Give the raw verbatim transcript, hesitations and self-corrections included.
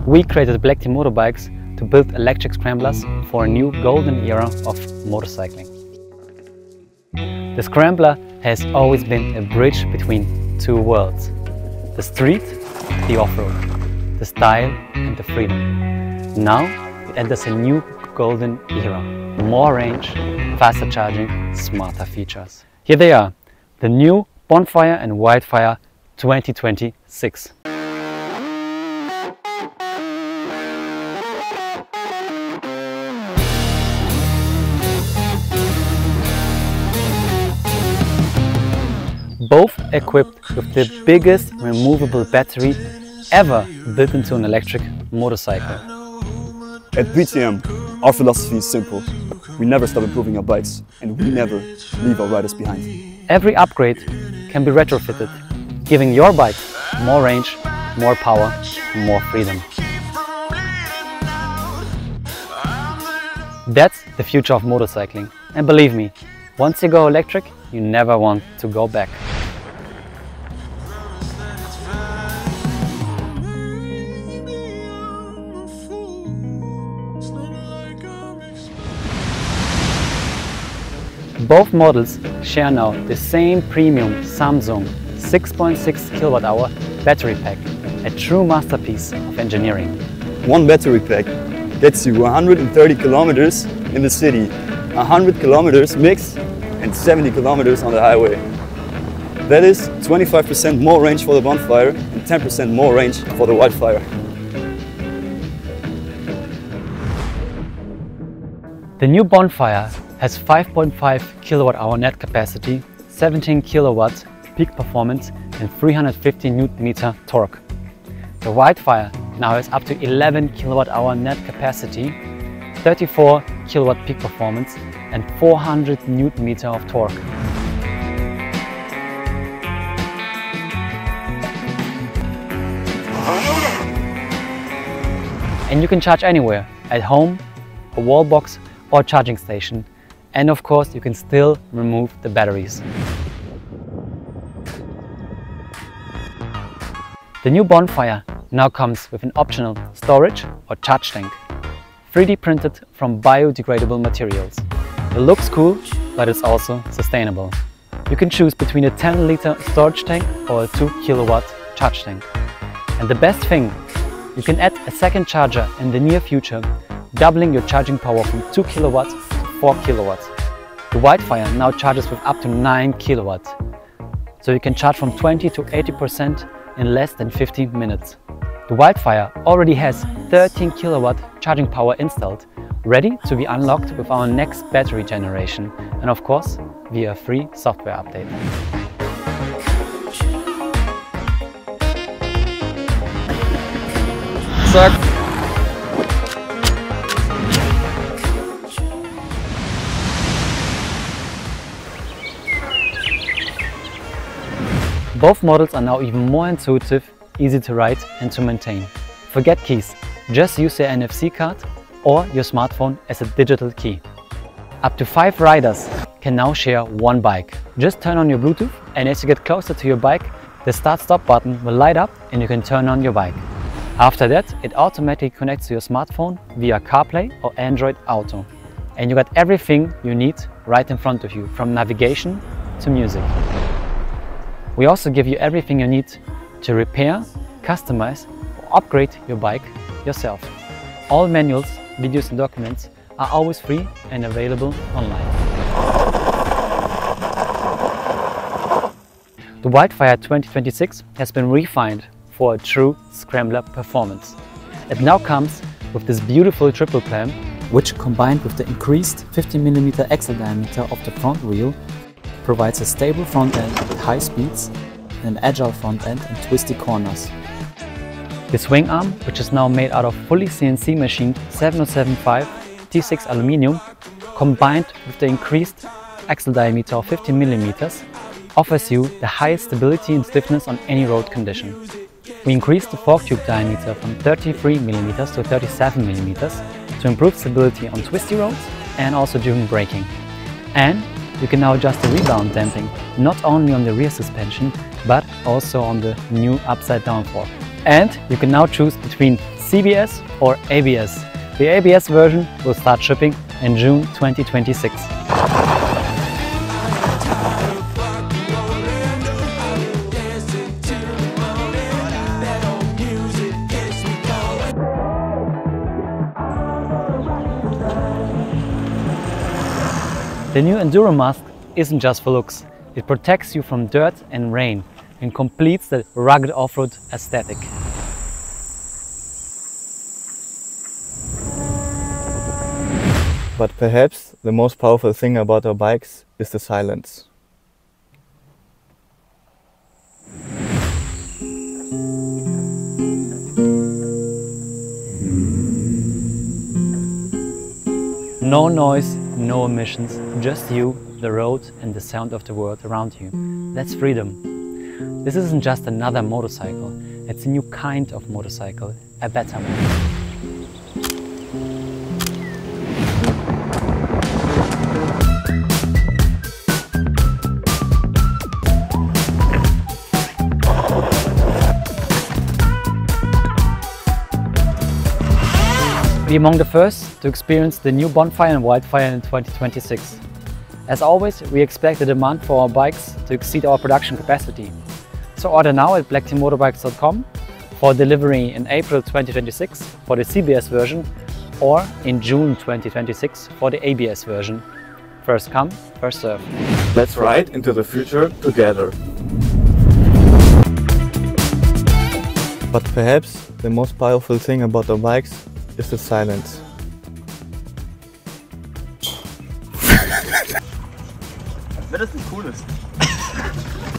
We created Black Team Motorbikes to build electric scramblers for a new golden era of motorcycling. The Scrambler has always been a bridge between two worlds. The street, the off-road, the style and the freedom. Now it enters a new golden era. More range, faster charging, smarter features. Here they are, the new Bonfire and Wildfire twenty twenty-six. Both equipped with the biggest removable battery ever built into an electric motorcycle. At B T M, our philosophy is simple. We never stop improving our bikes and we never leave our riders behind. Every upgrade can be retrofitted, giving your bike more range, more power, more freedom. That's the future of motorcycling. And believe me, once you go electric, you never want to go back. Both models share now the same premium Samsung six point six kilowatt hour battery pack, a true masterpiece of engineering. One battery pack gets you one hundred thirty kilometers in the city, one hundred kilometers mixed and seventy kilometers on the highway. That is twenty-five percent more range for the Bonfire and ten percent more range for the Wildfire. The new Bonfire has five point five kilowatt hour net capacity, seventeen kilowatts peak performance and three hundred fifty newton meter torque. The Wildfire now has up to eleven kilowatt hour net capacity, thirty-four kilowatt peak performance and four hundred newton meter of torque. And you can charge anywhere, at home, a wall box or charging station. And of course, you can still remove the batteries. The new Bonfire now comes with an optional storage or charge tank, three D printed from biodegradable materials. It looks cool, but it's also sustainable. You can choose between a ten liter storage tank or a two kilowatt charge tank. And the best thing, you can add a second charger in the near future, doubling your charging power from two kilowatts four kilowatts. The Wildfire now charges with up to nine kilowatts, so you can charge from twenty to eighty percent in less than fifteen minutes. The Wildfire already has thirteen kilowatt charging power installed, ready to be unlocked with our next battery generation, and of course via a free software update. Zack! Both models are now even more intuitive, easy to ride and to maintain. Forget keys, just use your N F C card or your smartphone as a digital key. Up to five riders can now share one bike. Just turn on your Bluetooth and as you get closer to your bike, the start-stop button will light up and you can turn on your bike. After that, it automatically connects to your smartphone via CarPlay or Android Auto. And you got everything you need right in front of you, from navigation to music. We also give you everything you need to repair, customize or upgrade your bike yourself. All manuals, videos and documents are always free and available online. The Wildfire twenty twenty-six has been refined for a true Scrambler performance. It now comes with this beautiful triple clamp, which combined with the increased fifty millimeter axle diameter of the front wheel provides a stable front end at high speeds and an agile front end in twisty corners. The swing arm, which is now made out of fully C N C machined seven oh seven five T six aluminium, combined with the increased axle diameter of fifty millimeters, offers you the highest stability and stiffness on any road condition. We increased the fork tube diameter from thirty-three millimeters to thirty-seven millimeters to improve stability on twisty roads and also during braking. And you can now adjust the rebound damping not only on the rear suspension but also on the new upside down fork. And you can now choose between C B S or A B S. The A B S version will start shipping in June twenty twenty-six. The new Enduro Mask isn't just for looks. It protects you from dirt and rain and completes the rugged off-road aesthetic. But perhaps the most powerful thing about our bikes is the silence. No noise, no emissions, just you, the road and the sound of the world around you. That's freedom. This isn't just another motorcycle, it's a new kind of motorcycle, a better one. Be among the first to experience the new Bonfire and Wildfire in twenty twenty-six. As always, we expect the demand for our bikes to exceed our production capacity. So order now at black team motorbikes dot com for delivery in April twenty twenty-six for the C B S version or in June twenty twenty-six for the A B S version. First come, first serve. Let's ride into the future together. But perhaps the most powerful thing about our bikes is the silence. Wenn das nicht cool ist.